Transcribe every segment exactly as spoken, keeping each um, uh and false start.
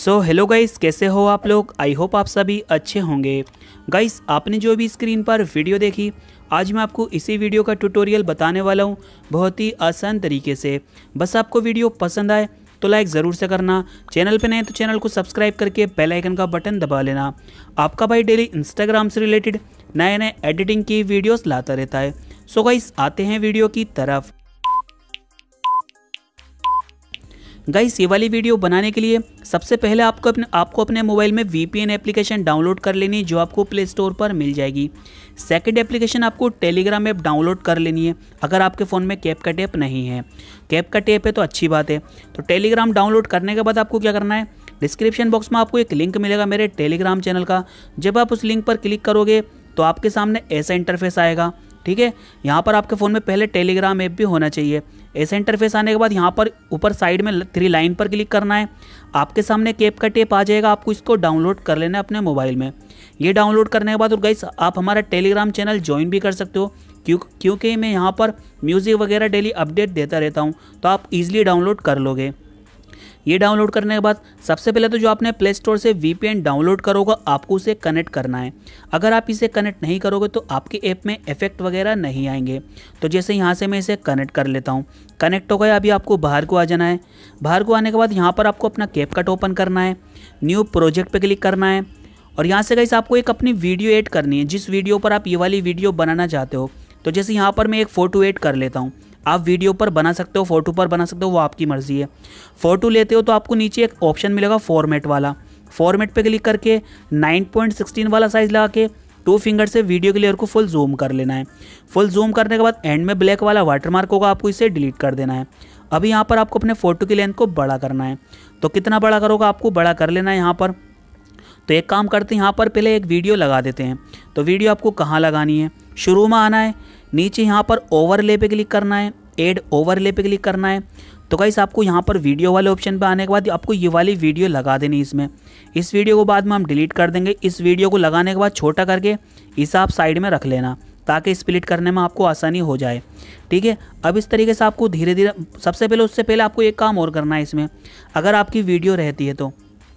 So hello guys, कैसे हो आप लोग। आई होप आप सभी अच्छे होंगे। गाइस, आपने जो भी स्क्रीन पर वीडियो देखी, आज मैं आपको इसी वीडियो का ट्यूटोरियल बताने वाला हूं बहुत ही आसान तरीके से। बस आपको वीडियो पसंद आए तो लाइक ज़रूर से करना, चैनल पे नए तो चैनल को सब्सक्राइब करके बेल आइकन का बटन दबा लेना। आपका भाई डेली इंस्टाग्राम से रिलेटेड नए नए एडिटिंग की वीडियोस लाता रहता है। सो गाइस, आते हैं वीडियो की तरफ। गाइस, ये वाली वीडियो बनाने के लिए सबसे पहले आपको अपने आपको अपने मोबाइल में वीपीएन एप्लीकेशन डाउनलोड कर लेनी है, जो आपको प्ले स्टोर पर मिल जाएगी। सेकंड एप्लीकेशन आपको टेलीग्राम ऐप डाउनलोड कर लेनी है, अगर आपके फ़ोन में कैपकट ऐप नहीं है। कैपकट ऐप है तो अच्छी बात है। तो टेलीग्राम डाउनलोड करने के बाद आपको क्या करना है, डिस्क्रिप्शन बॉक्स में आपको एक लिंक मिलेगा मेरे टेलीग्राम चैनल का। जब आप उस लिंक पर क्लिक करोगे तो आपके सामने ऐसा इंटरफेस आएगा। ठीक है, यहाँ पर आपके फ़ोन में पहले टेलीग्राम ऐप भी होना चाहिए। ऐसा इंटरफेस आने के बाद यहाँ पर ऊपर साइड में थ्री लाइन पर क्लिक करना है। आपके सामने कैपकट ऐप आ जाएगा, आपको इसको डाउनलोड कर लेना है अपने मोबाइल में। ये डाउनलोड करने के बाद और गाइस, आप हमारा टेलीग्राम चैनल ज्वाइन भी कर सकते हो, क्यों क्योंकि मैं यहाँ पर म्यूज़िक वगैरह डेली अपडेट देता रहता हूँ, तो आप ईजिली डाउनलोड कर लोगे। ये डाउनलोड करने के बाद सबसे पहले तो जो आपने प्ले स्टोर से वीपीएन डाउनलोड करोगे, आपको उसे कनेक्ट करना है। अगर आप इसे कनेक्ट नहीं करोगे तो आपके ऐप में इफेक्ट वगैरह नहीं आएंगे। तो जैसे यहाँ से मैं इसे कनेक्ट कर लेता हूँ। कनेक्ट हो गया, अभी आपको बाहर को आ जाना है। बाहर को आने के बाद यहाँ पर आपको अपना कैपकट ओपन करना है, न्यू प्रोजेक्ट पर क्लिक करना है और यहाँ से गाइस आपको एक अपनी वीडियो ऐड करनी है, जिस वीडियो पर आप ये वाली वीडियो बनाना चाहते हो। तो जैसे यहाँ पर मैं एक फ़ोटो ऐड कर लेता हूँ। आप वीडियो पर बना सकते हो, फोटो पर बना सकते हो, वो आपकी मर्जी है। फोटो लेते हो तो आपको नीचे एक ऑप्शन मिलेगा फॉर्मेट वाला। फॉर्मेट पे क्लिक करके नाइन पॉइंट सिक्सटीन वाला साइज लगा के टू फिंगर से वीडियो के लेयर को फुल जूम कर लेना है। फुल जूम करने के बाद एंड में ब्लैक वाला वाटरमार्क होगा, आपको इसे डिलीट कर देना है। अभी यहाँ पर आपको अपने फ़ोटो की लेंथ को बड़ा करना है। तो कितना बड़ा करोगे, आपको बड़ा कर लेना है यहाँ पर। तो एक काम करते हैं, यहाँ पर पहले एक वीडियो लगा देते हैं। तो वीडियो आपको कहाँ लगानी है, शुरू में आना है, नीचे यहाँ पर ओवरले पे क्लिक करना है, एड ओवरले पे क्लिक करना है। तो गाइस, आपको यहाँ पर वीडियो वाले ऑप्शन पे आने के बाद आपको ये वाली वीडियो लगा देनी है इसमें। इस वीडियो को बाद में हम डिलीट कर देंगे। इस वीडियो को लगाने के बाद छोटा करके इसे आप साइड में रख लेना, ताकि स्प्लिट करने में आपको आसानी हो जाए। ठीक है, अब इस तरीके से आपको धीरे धीरे, सबसे पहले उससे पहले आपको एक काम और करना है इसमें। अगर आपकी वीडियो रहती है तो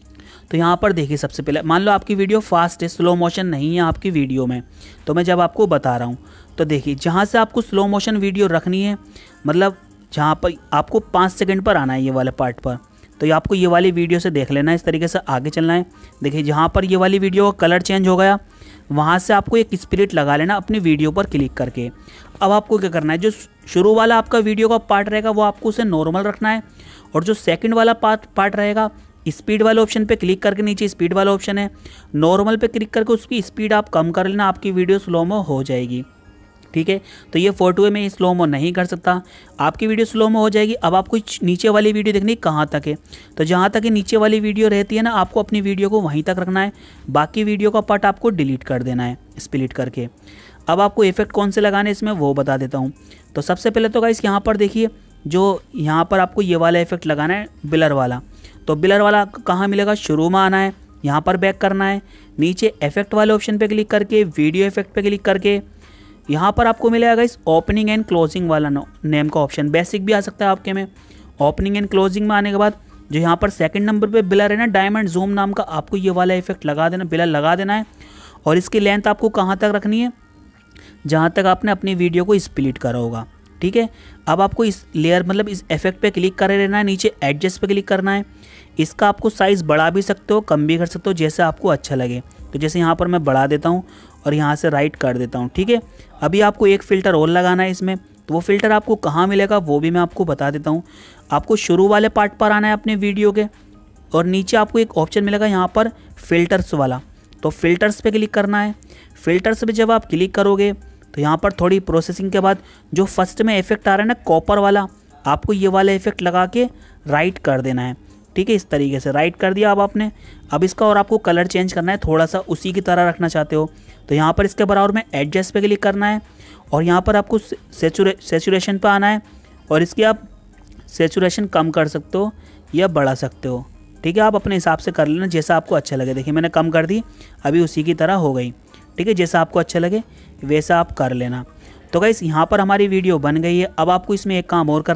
तो यहाँ पर देखिए, सबसे पहले मान लो आपकी वीडियो फास्ट है, स्लो मोशन नहीं है आपकी वीडियो में, तो मैं जब आपको बता रहा हूँ तो देखिए, जहाँ से आपको स्लो मोशन वीडियो रखनी है, मतलब जहाँ पर आपको पाँच सेकंड पर आना है ये वाले पार्ट पर, तो ये आपको ये वाली वीडियो से देख लेना है, इस तरीके से आगे चलना है। देखिए, जहाँ पर ये वाली वीडियो का कलर चेंज हो गया, वहाँ से आपको एक स्पिरिट लगा लेना अपनी वीडियो पर क्लिक करके। अब आपको क्या करना है, जो शुरू वाला आपका वीडियो का पार्ट रहेगा वो आपको उसे नॉर्मल रखना है, और जो सेकेंड वाला पार्ट पार्ट रहेगा, स्पीड वाले ऑप्शन पे क्लिक करके, नीचे स्पीड वाला ऑप्शन है, नॉर्मल पे क्लिक करके उसकी स्पीड आप कम कर लेना, आपकी वीडियो स्लोमो हो जाएगी। ठीक है, तो ये फोटो में स्लोमो नहीं कर सकता, आपकी वीडियो स्लोमो हो जाएगी। अब आपको नीचे वाली वीडियो देखनी कहाँ तक है, तो जहाँ तक नीचे वाली वीडियो रहती है ना, आपको अपनी वीडियो को वहीं तक रखना है, बाकी वीडियो का पार्ट आपको डिलीट कर देना है स्प्लिट करके। अब आपको इफेक्ट कौन से लगाने इसमें वो बता देता हूँ। तो सबसे पहले तो गाइस, यहाँ पर देखिए, जो यहाँ पर आपको ये वाला इफेक्ट लगाना है, ब्लर वाला। तो ब्लर वाला कहाँ मिलेगा, शुरू में आना है, यहाँ पर बैक करना है, नीचे इफेक्ट वाले ऑप्शन पे क्लिक करके वीडियो इफेक्ट पे क्लिक करके यहाँ पर आपको मिलेगा इस ओपनिंग एंड क्लोजिंग वाला नेम का ऑप्शन। बेसिक भी आ सकता है आपके में। ओपनिंग एंड क्लोजिंग में आने के बाद जो यहाँ पर सेकंड नंबर पे ब्लर है ना, डायमंड जूम नाम का, आपको ये वाला इफेक्ट लगा देना, ब्लर लगा देना है। और इसकी लेंथ आपको कहाँ तक रखनी है, जहाँ तक आपने अपनी वीडियो को स्प्लिट करा होगा। ठीक है, अब आपको इस लेयर, मतलब इस इफेक्ट पे क्लिक करे रहना है, नीचे एडजस्ट पे क्लिक करना है। इसका आपको साइज़ बढ़ा भी सकते हो, कम भी कर सकते हो, जैसे आपको अच्छा लगे। तो जैसे यहाँ पर मैं बढ़ा देता हूँ और यहाँ से राइट कर देता हूँ। ठीक है, अभी आपको एक फ़िल्टर और लगाना है इसमें। तो वो फ़िल्टर आपको कहाँ मिलेगा वो भी मैं आपको बता देता हूँ। आपको शुरू वाले पार्ट पर आना है अपने वीडियो के, और नीचे आपको एक ऑप्शन मिलेगा यहाँ पर फ़िल्टर्स वाला। तो फ़िल्टर्स पे क्लिक करना है। फ़िल्टर्स पे जब आप क्लिक करोगे तो यहाँ पर थोड़ी प्रोसेसिंग के बाद जो फर्स्ट में इफेक्ट आ रहा है ना, कॉपर वाला, आपको ये वाला इफेक्ट लगा के राइट कर देना है। ठीक है, इस तरीके से राइट कर दिया अब आपने। अब इसका और आपको कलर चेंज करना है, थोड़ा सा उसी की तरह रखना चाहते हो तो यहाँ पर इसके बराबर में एडजस्ट पे क्लिक करना है, और यहाँ पर आपको सेचुरे सेचुरेशन पे आना है, और इसकी आप सेचुरेशन कम कर सकते हो या बढ़ा सकते हो। ठीक है, आप अपने हिसाब से कर लेना, जैसा आपको अच्छा लगे। देखिए, मैंने कम कर दी, अभी उसी की तरह हो गई। ठीक है, जैसा आपको अच्छा लगे वैसा आप कर लेना। तो गाइस, यहाँ पर हमारी वीडियो बन गई है। अब आपको इसमें एक काम और करना है,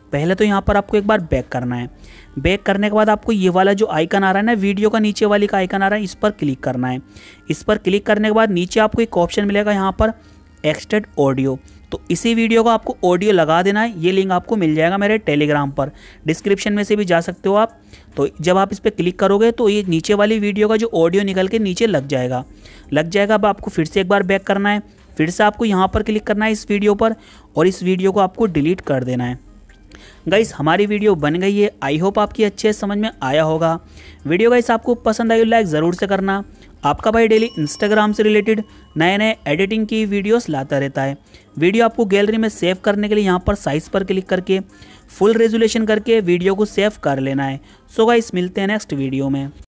पहले तो यहाँ पर आपको एक बार बैक करना है। बैक करने के बाद आपको ये वाला जो आइकन आ रहा है ना, वीडियो का नीचे वाली का आइकन आ रहा है, इस पर क्लिक करना है। इस पर क्लिक करने के बाद नीचे आपको एक ऑप्शन मिलेगा यहाँ पर एक्सट्रैक्ट ऑडियो, तो इसी वीडियो को आपको ऑडियो लगा देना है। ये लिंक आपको मिल जाएगा मेरे टेलीग्राम पर, डिस्क्रिप्शन में से भी जा सकते हो आप। तो जब आप इस पर क्लिक करोगे तो ये नीचे वाली वीडियो का जो ऑडियो निकल के नीचे लग जाएगा लग जाएगा अब आपको फिर से एक बार बैक करना है। फिर से आपको यहाँ पर क्लिक करना है इस वीडियो पर, और इस वीडियो को आपको डिलीट कर देना है। गाइस हमारी वीडियो बन गई है, आई होप आपकी अच्छे समझ में आया होगा। वीडियो गाइस आपको पसंद आई लाइक ज़रूर से करना। आपका भाई डेली इंस्टाग्राम से रिलेटेड नए नए एडिटिंग की वीडियोस लाता रहता है। वीडियो आपको गैलरी में सेव करने के लिए यहाँ पर साइज पर क्लिक करके फुल रेजोल्यूशन करके वीडियो को सेव कर लेना है। सो गाइस मिलते हैं नेक्स्ट वीडियो में।